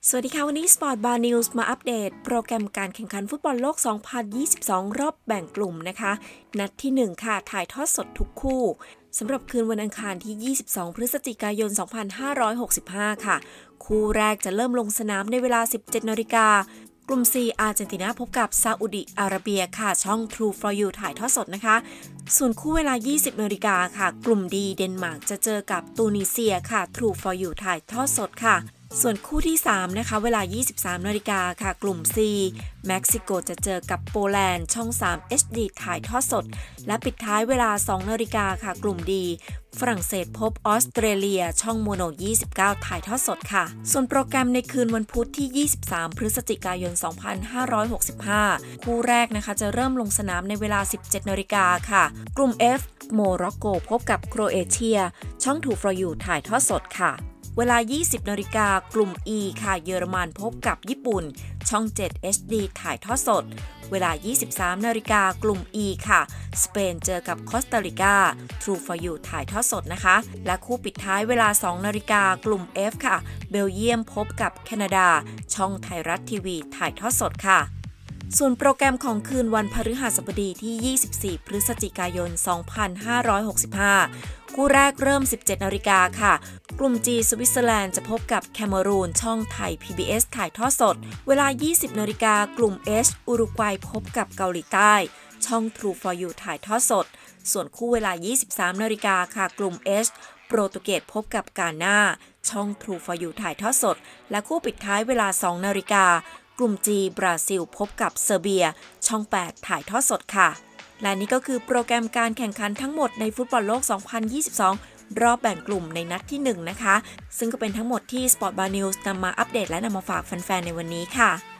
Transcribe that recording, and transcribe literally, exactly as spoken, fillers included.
สวัสดีค่ะวันนี้ Sport Bar News มาอัปเดตโปรแกรมการแข่งขันฟุตบอลโลก สองพันยี่สิบสอง รอบแบ่งกลุ่มนะคะ นัดที่ หนึ่ง ค่ะ ถ่ายทอดสดทุกคู่สำหรับคืนวันอังคารที่ ยี่สิบสอง พฤศจิกายน สองพันห้าร้อยหกสิบห้า ค่ะ คู่แรกจะเริ่มลงสนามในเวลา สิบเจ็ดนาฬิกา กลุ่ม C อาร์เจนตินาพบกับซาอุดิอาระเบียค่ะช่อง True for You ถ่ายทอดสดนะคะส่วนคู่เวลา ยี่สิบนาฬิกาค่ะกลุ่ม D เดนมาร์กจะเจอกับตูนิเซียค่ะ True for You ถ่ายทอดสดค่ะส่วนคู่ที่สามนะคะเวลา ยี่สิบสามนาฬิกาค่ะกลุ่ม C เม็กซิโกจะเจอกับโปแลนด์ช่อง สาม เอช ดี ถ่ายทอดสดและปิดท้ายเวลา สองนาฬิกาค่ะกลุ่ม D ฝรั่งเศสพบออสเตรเลียช่องโมโนยี่สิบเก้าถ่ายทอดสดค่ะส่วนโปรแกรมในคืนวันพุธที่ ยี่สิบสาม พฤศจิกายน สองพันห้าร้อยหกสิบห้า คู่แรกนะคะจะเริ่มลงสนามในเวลา สิบเจ็ดนาฬิกาค่ะกลุ่ม F โมร็อกโกพบกับโครเอเชียช่อง True for You ถ่ายทอดสดค่ะเวลา ยี่สิบนาฬิกากลุ่ม E ค่ะเยอรมันพบกับญี่ปุ่นช่อง เจ็ด เอช ดี ถ่ายทอดสดเวลา ยี่สิบสามนาฬิกากลุ่ม E ค่ะสเปนเจอกับคอสตาริกา True for You ถ่ายทอดสดนะคะและคู่ปิดท้ายเวลา สองนาฬิกากลุ่ม F ค่ะเบลเยียมพบกับแคนาดาช่องไทยรัฐทีวีถ่ายทอดสดค่ะส่วนโปรแกรมของคืนวันพฤหัสบดีที่ ยี่สิบสี่ พฤศจิกายน สองพันห้าร้อยหกสิบห้า คู่แรกเริ่ม สิบเจ็ดนาฬิกาค่ะกลุ่ม G สวิตเซอร์แลนด์จะพบกับแคเมรูนช่องไทย พี บี เอส ถ่ายทอดสดเวลา ยี่สิบนาฬิกากลุ่ม H อุรุกวัยพบกับเกาหลีใต้ช่อง True for You ถ่ายทอดสดส่วนคู่เวลา ยี่สิบสามนาฬิกาค่ะกลุ่ม H โปรตุเกสพบกับกาน่าช่อง True for You ถ่ายทอดสดและคู่ปิดท้ายเวลา สองนาฬิกากลุ่ม G บราซิลพบกับเซอร์เบียช่อง แปด ถ่ายทอดสดค่ะและนี่ก็คือโปรแกรมการแข่งขันทั้งหมดในฟุตบอลโลก สองพันยี่สิบสอง รอบแบ่งกลุ่มในนัดที่ หนึ่ง นะคะซึ่งก็เป็นทั้งหมดที่ Sport Bar News นำมาอัปเดตและนำมาฝากแฟนๆในวันนี้ค่ะ